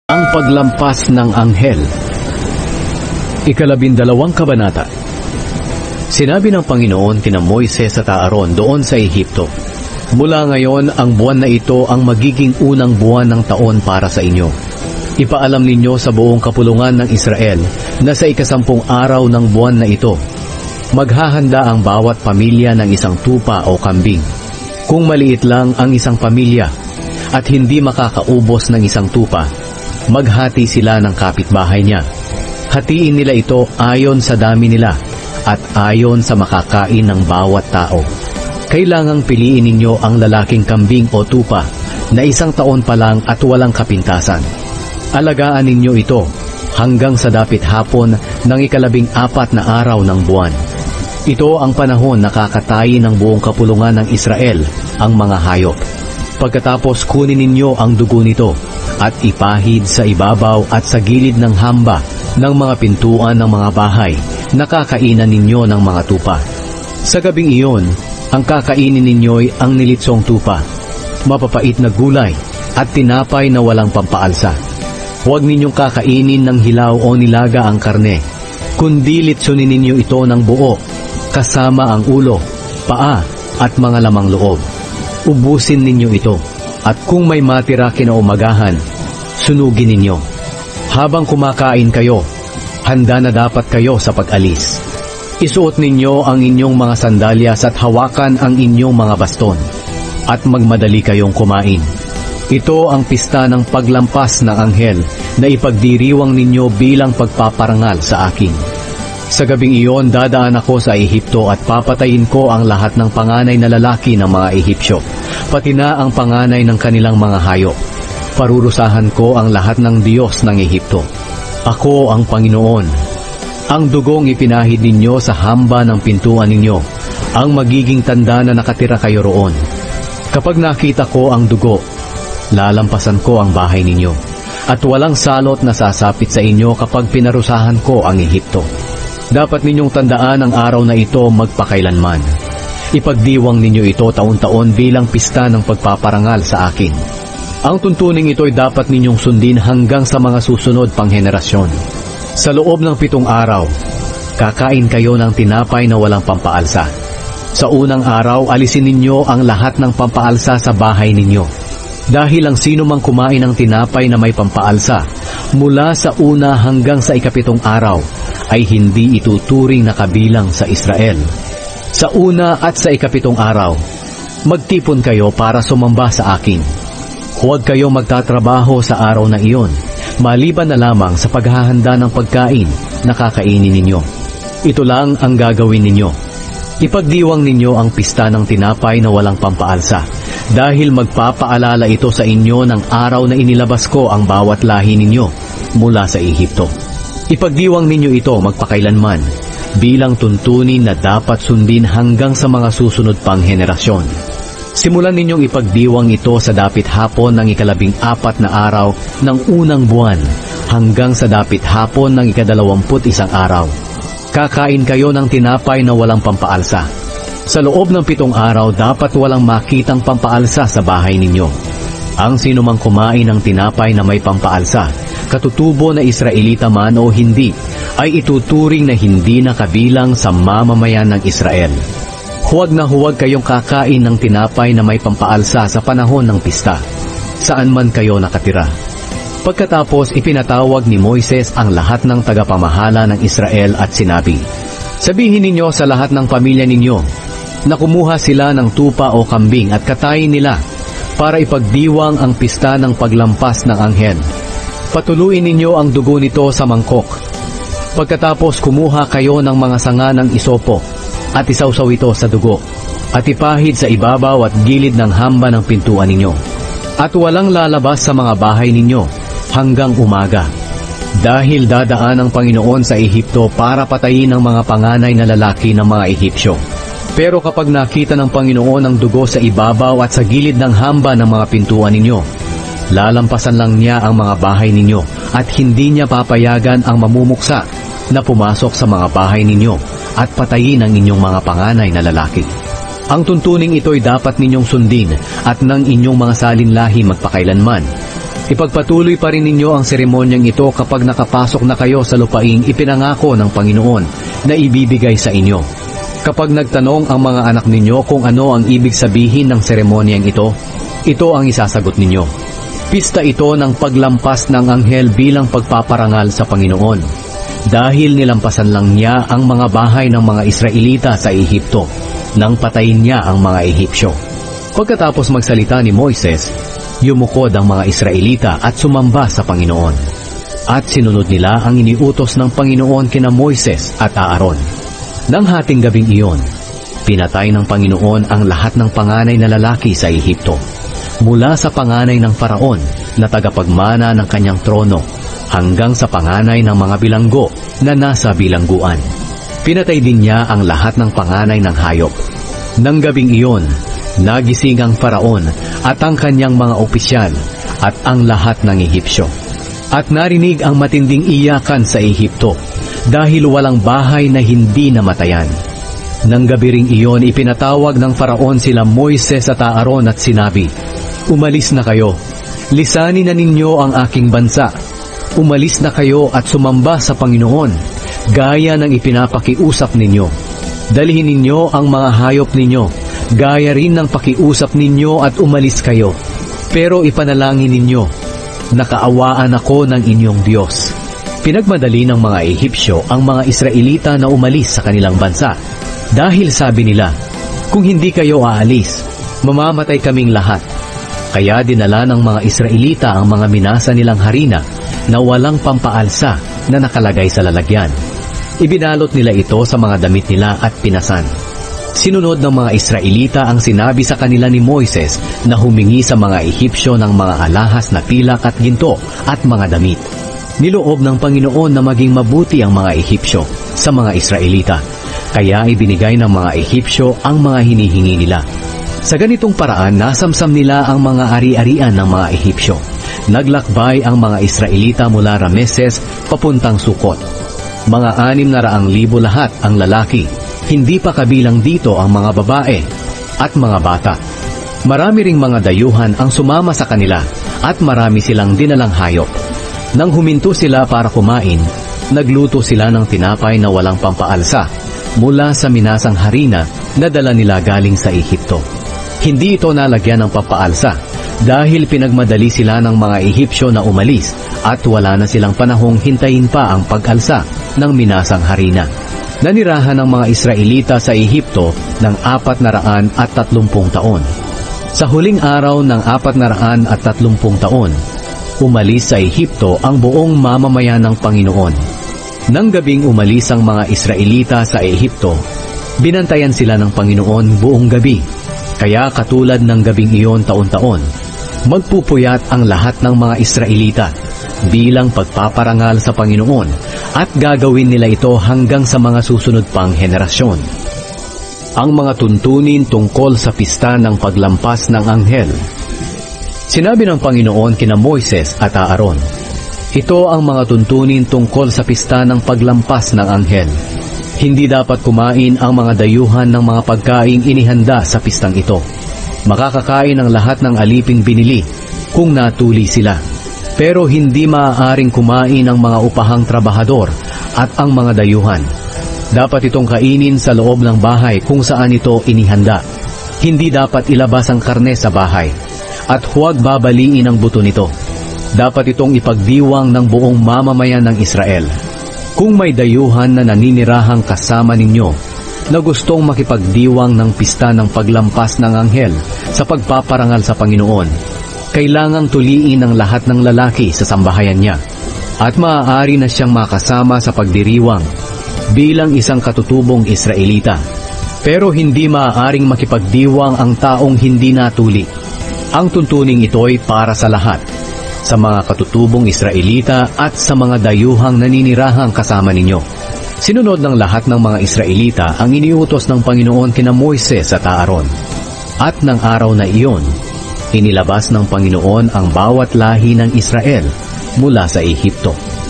Ang paglampas ng anghel. 12 kabanata. Sinabi ng Panginoon kina Moises at Aaron doon sa Ehipto, "Mula ngayon, ang buwan na ito ang magiging unang buwan ng taon para sa inyo. Ipaalam ninyo sa buong kapulungan ng Israel na sa 10 araw ng buwan na ito, maghahanda ang bawat pamilya ng isang tupa o kambing. Kung maliit lang ang isang pamilya at hindi makakaubos ng isang tupa, maghati sila ng kapitbahay niya. Hatiin nila ito ayon sa dami nila at ayon sa makakain ng bawat tao. Kailangang piliin ninyo ang lalaking kambing o tupa na 1 taon pa lang at walang kapintasan. Alagaan ninyo ito hanggang sa dapit hapon ng 14 na araw ng buwan. Ito ang panahon na kakatayin ng buong kapulungan ng Israel ang mga hayop. Pagkatapos kunin ninyo ang dugo nito at ipahid sa ibabaw at sa gilid ng hamba ng mga pintuan ng mga bahay na kakainan ninyo ng mga tupa. Sa gabing iyon, ang kakainin ninyo'y ang nilitsong tupa, mapapait na gulay at tinapay na walang pampaalsa. Huwag ninyong kakainin ng hilaw o nilaga ang karne, kundi litsunin ninyo ito ng buo, kasama ang ulo, paa at mga lamang loob. Ubusin ninyo ito, at kung may matira kinaumagahan, sunugin ninyo. Habang kumakain kayo, handa na dapat kayo sa pag-alis. Isuot ninyo ang inyong mga sandalyas at hawakan ang inyong mga baston, at magmadali kayong kumain. Ito ang pista ng paglampas ng anghel na ipagdiriwang ninyo bilang pagpaparangal sa akin. Sa gabing iyon, dadaan ako sa Ehipto at papatayin ko ang lahat ng panganay na lalaki ng mga Ehipsyo, pati na ang panganay ng kanilang mga hayop. Parurusahan ko ang lahat ng Diyos ng Ehipto. Ako ang Panginoon. Ang dugong ipinahid ninyo sa hamba ng pintuan ninyo, ang magiging tanda na nakatira kayo roon. Kapag nakita ko ang dugo, lalampasan ko ang bahay ninyo, at walang salot na sasapit sa inyo kapag pinarusahan ko ang Ehipto. Dapat ninyong tandaan ang araw na ito magpakailanman. Ipagdiwang ninyo ito taon-taon bilang pista ng pagpaparangal sa akin. Ang tuntuning ito'y dapat ninyong sundin hanggang sa mga susunod pang henerasyon. Sa loob ng 7 araw, kakain kayo ng tinapay na walang pampaalsa. Sa unang araw, alisin ninyo ang lahat ng pampaalsa sa bahay ninyo. Dahil ang sino mang kumain ng tinapay na may pampaalsa, mula sa una hanggang sa 7 araw, ay hindi ituturing na kabilang sa Israel. Sa una at sa 7 araw, magtipon kayo para sumamba sa akin. Huwag kayong magtatrabaho sa araw na iyon, maliban na lamang sa paghahanda ng pagkain na kakainin ninyo. Ito lang ang gagawin ninyo. Ipagdiwang ninyo ang pista ng tinapay na walang pampaalsa, dahil magpapaalala ito sa inyo ng araw na inilabas ko ang bawat lahi ninyo mula sa Ehipto. Ipagdiwang ninyo ito magpakailanman bilang tuntunin na dapat sundin hanggang sa mga susunod pang henerasyon. Simulan ninyong ipagdiwang ito sa dapit hapon ng 14 na araw ng unang buwan hanggang sa dapit hapon ng 21 araw. Kakain kayo ng tinapay na walang pampaalsa. Sa loob ng 7 araw dapat walang makitang pampaalsa sa bahay ninyo. Ang sinumang kumain ng tinapay na may pampaalsa, katutubo na Israelita man o hindi, ay ituturing na hindi na kabilang sa mamamayan ng Israel. Huwag na huwag kayong kakain ng tinapay na may pampaalsa sa panahon ng pista, saan man kayo nakatira. Pagkatapos ipinatawag ni Moises ang lahat ng tagapamahala ng Israel at sinabi, "Sabihin ninyo sa lahat ng pamilya ninyo na kumuha sila ng tupa o kambing at katayin nila para ipagdiwang ang pista ng paglampas ng anghel. Patuluin ninyo ang dugo nito sa mangkok. Pagkatapos kumuha kayo ng mga sanga ng isopo at isawsaw ito sa dugo at ipahid sa ibabaw at gilid ng hamba ng pintuan ninyo. At walang lalabas sa mga bahay ninyo hanggang umaga. Dahil dadaan ang Panginoon sa Ehipto para patayin ang mga panganay na lalaki ng mga Ehipsyo. Pero kapag nakita ng Panginoon ang dugo sa ibabaw at sa gilid ng hamba ng mga pintuan ninyo, lalampasan lang niya ang mga bahay ninyo at hindi niya papayagan ang mamumuksa na pumasok sa mga bahay ninyo at patayin ang inyong mga panganay na lalaki. Ang tuntuning ito'y dapat ninyong sundin at ng inyong mga salinlahi magpakailanman. Ipagpatuloy pa rin ninyo ang seremonyang ito kapag nakapasok na kayo sa lupaing ipinangako ng Panginoon na ibibigay sa inyo. Kapag nagtanong ang mga anak ninyo kung ano ang ibig sabihin ng seremonyang ito ang isasagot ninyo. Pista ito ng paglampas ng anghel bilang pagpaparangal sa Panginoon. Dahil nilampasan lang niya ang mga bahay ng mga Israelita sa Ehipto, nang patayin niya ang mga Ehipsyo. Pagkatapos magsalita ni Moises, yumukod ang mga Israelita at sumamba sa Panginoon. At sinunod nila ang iniutos ng Panginoon kina Moises at Aaron. Nang hating gabing iyon, pinatay ng Panginoon ang lahat ng panganay na lalaki sa Ehipto, mula sa panganay ng Faraon na tagapagmana ng kanyang trono, hanggang sa panganay ng mga bilanggo na nasa bilangguan. Pinatay din niya ang lahat ng panganay ng hayop. Nang gabing iyon, nagising ang Faraon at ang kanyang mga opisyal at ang lahat ng Ehipsyo. At narinig ang matinding iyakan sa Ehipto dahil walang bahay na hindi namatayan. Nang gabi ring iyon, ipinatawag ng Faraon sila Moises at Aaron at sinabi, "Umalis na kayo, lisanin na ninyo ang aking bansa. Umalis na kayo at sumamba sa Panginoon, gaya ng ipinapakiusap ninyo. Dalhin ninyo ang mga hayop ninyo, gaya rin ng pakiusap ninyo at umalis kayo. Pero ipanalangin ninyo, nakaawaan ako ng inyong Diyos." Pinagmadali ng mga Ehipsyo ang mga Israelita na umalis sa kanilang bansa. Dahil sabi nila, "Kung hindi kayo aalis, mamamatay kaming lahat." Kaya dinala ng mga Israelita ang mga minasa nilang harina na walang pampaalsa na nakalagay sa lalagyan. Ibinalot nila ito sa mga damit nila at pinasan. Sinunod ng mga Israelita ang sinabi sa kanila ni Moises na humingi sa mga Ehipsyo ng mga alahas na pilak at ginto at mga damit. Niloob ng Panginoon na maging mabuti ang mga Ehipsyo sa mga Israelita, kaya ibinigay ng mga Ehipsyo ang mga hinihingi nila. Sa ganitong paraan, nasamsam nila ang mga ari-arian ng mga Ehipsyo. Naglakbay ang mga Israelita mula Rameses papuntang Sukot. Mga 600,000 lahat ang lalaki, hindi pa kabilang dito ang mga babae at mga bata. Marami ring mga dayuhan ang sumama sa kanila at marami silang dinalang hayop. Nang huminto sila para kumain, nagluto sila ng tinapay na walang pampaalsa mula sa minasang harina na dala nila galing sa Ehipto. Hindi ito nalagyan ng pampaalsa dahil pinagmadali sila ng mga Ehipsyo na umalis at wala na silang panahong hintayin pa ang pag-alsa ng minasang harina. Nanirahan ng mga Israelita sa Ehipto ng 430 taon. Sa huling araw ng 430 taon, umalis sa Ehipto ang buong mamamayan ng Panginoon. Nang gabing umalis ang mga Israelita sa Ehipto, binantayan sila ng Panginoon buong gabi. Kaya katulad ng gabing iyon taon-taon, magpupuyat ang lahat ng mga Israelita bilang pagpaparangal sa Panginoon at gagawin nila ito hanggang sa mga susunod pang henerasyon. Ang mga tuntunin tungkol sa pista ng paglampas ng anghel. Sinabi ng Panginoon kina Moises at Aaron, "Ito ang mga tuntunin tungkol sa pista ng paglampas ng anghel. Hindi dapat kumain ang mga dayuhan ng mga pagkaing inihanda sa pistang ito. Makakakain ang lahat ng aliping binili kung natuli sila. Pero hindi maaaring kumain ang mga upahang trabahador at ang mga dayuhan. Dapat itong kainin sa loob ng bahay kung saan ito inihanda. Hindi dapat ilabas ang karne sa bahay. At huwag babaliin ang buto nito. Dapat itong ipagdiwang ng buong mamamayan ng Israel. Kung may dayuhan na naninirahang kasama ninyo na gustong makipagdiwang ng pista ng paglampas ng anghel sa pagpaparangal sa Panginoon, kailangang tuliin ang lahat ng lalaki sa sambahayan niya at maaari na siyang makasama sa pagdiriwang bilang isang katutubong Israelita. Pero hindi maaaring makipagdiwang ang taong hindi natuli. Ang tuntuning ito'y para sa lahat, sa mga katutubong Israelita at sa mga dayuhang naninirahang kasama ninyo." Sinunod ng lahat ng mga Israelita ang iniutos ng Panginoon kina Moises at Aaron. At ng araw na iyon, inilabas ng Panginoon ang bawat lahi ng Israel mula sa Ehipto.